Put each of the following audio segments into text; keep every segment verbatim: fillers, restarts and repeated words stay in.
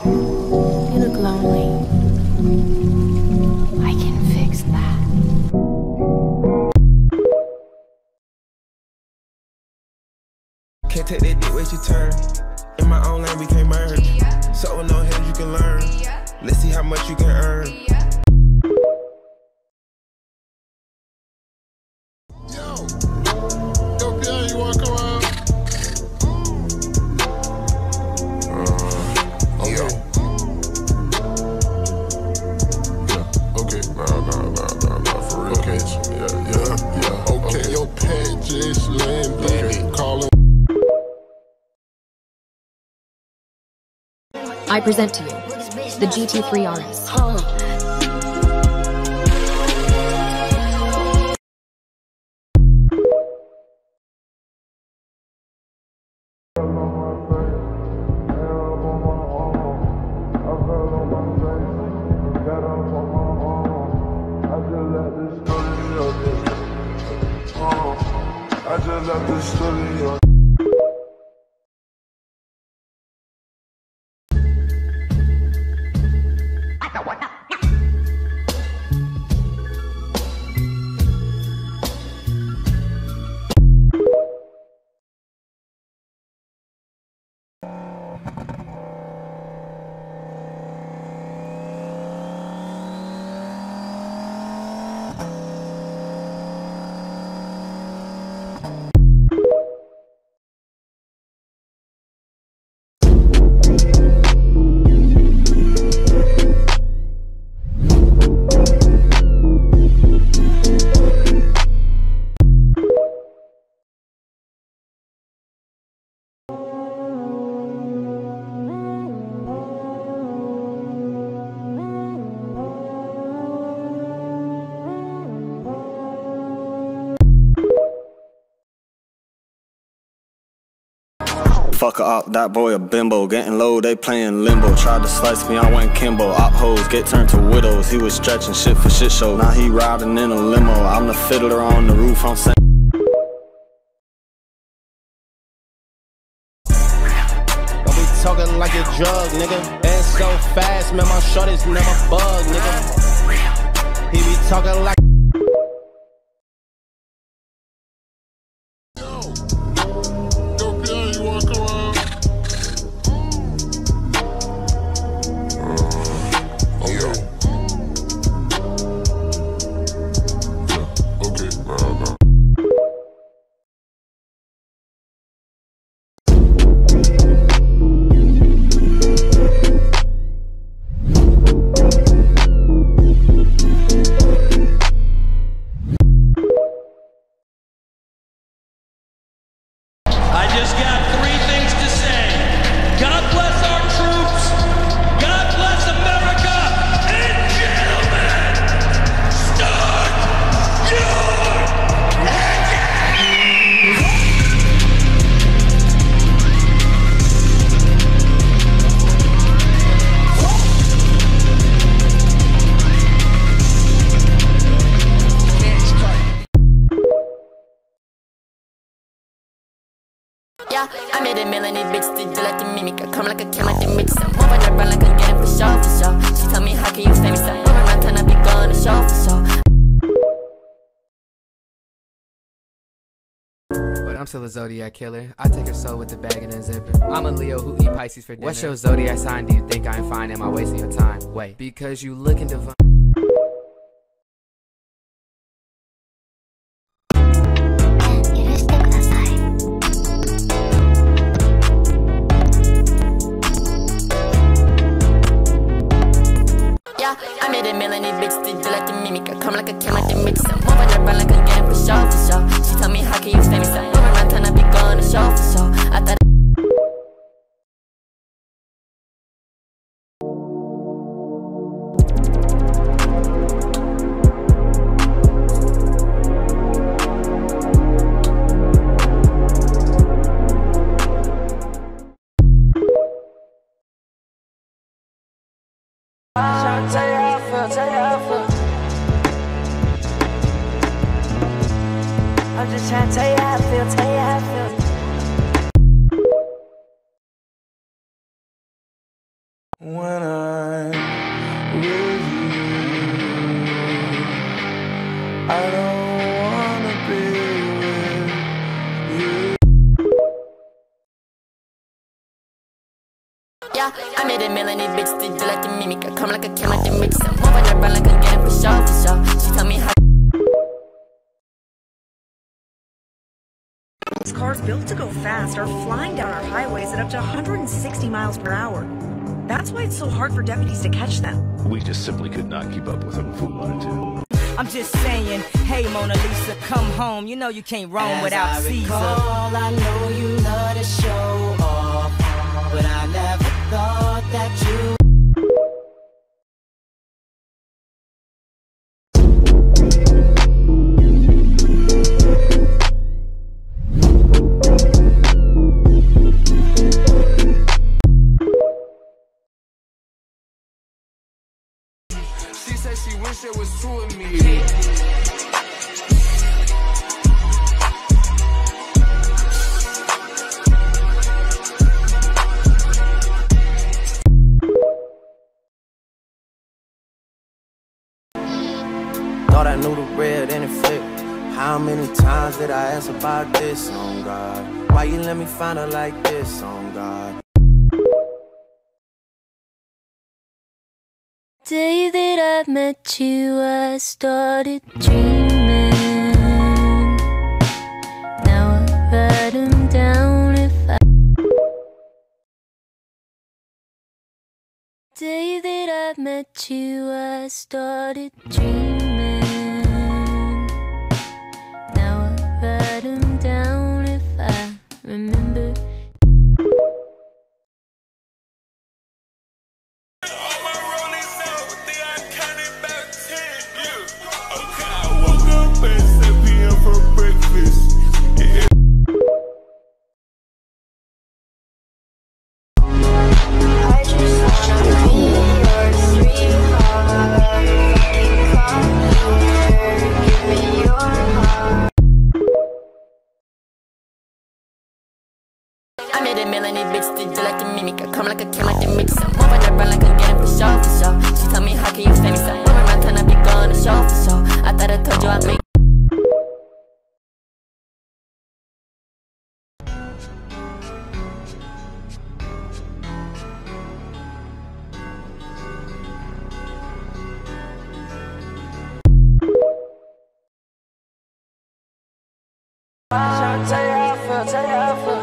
You look lonely. I can fix that. Can't take that dick, wait your turn. In my own lane, we can't merge. So with no hands, you can learn. Let's see how much you can earn. Yo, yo, Pierre, you wanna come around? Uh, okay. Yo. Yeah, okay. Nah, nah, nah, nah, nah, for real. Okay, yeah, yeah, yeah. Okay, okay. Yo, pet just landed. Okay. Calling. I present to you the G T three R S. I just left the studio. Fuck up, that boy a bimbo. Getting low, they playing limbo. Tried to slice me, I went Kimbo. Op hoes get turned to widows. He was stretching shit for shit show. Now he riding in a limo. I'm the fiddler on the roof, I'm saying. Don't be talking like a drug, nigga. And so fast, man, my shorties never bug, nigga. He be talking like. Yeah, I made a million, these bitches did you like the mimic. I come like a king like the mix. I'm moving around like I'm getting for sure, for sure. She tell me, how can you stay me? So I'm moving around, turn up, be going to show, for sure. But I'm still a Zodiac killer. I take her soul with the bag and a zipper. I'm a Leo who eat Pisces for dinner. What's your Zodiac sign? Do you think I'm fine? Am I wasting your time? Wait, because you looking divine. I made a million, these bitches did you like the mimic. I come like a king like the mix. I'm moving around like I'm getting for sure, for sure. She tell me, how can you stay me? So I'm moving around, turn up, be going to show, for sure. I thought Tell you how I feel, tell you how I feel. I'm just trying to tell you how I feel, tell you how I feel. when I'm with you. I don't wanna be with you. Yeah, I made a million these bitches did you like the mimic. I come like a camera, the mix. I'm moving around like I'm getting for sure, for sure. She tell me how. These cars built to go fast are flying down our highways at up to one hundred sixty miles per hour. That's why it's so hard for deputies to catch them. We just simply could not keep up with them if we wanted to. I'm just saying, hey Mona Lisa, come home. You know you can't roam As without I Caesar. Recall, I know you love to show off, but I never thought that you. She wish it was true of me. Thought I knew the red and it flipped. How many times did I ask about this? Oh God, why you let me find her like this? Oh God. Day that I met you, I started dreaming. Now I write them down if I. Day that I met you, I started dreaming. Now I write them down if I remember. I made a million these bitches did you like the mimic. I come like a camera, the mix. I'm moving around like I'm getting for sure, for sure. She tell me how can you famous? I'm moving around till I be going to show, for sure. I thought I told you I'd make. Tryna tell you how I feel, tell you how I feel.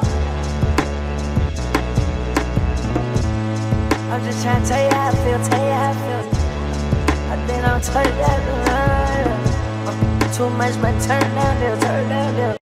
I'm just trying to tell you how I feel, tell you how I feel. I think I'm turning down, uh, too much, but turn down, turn down.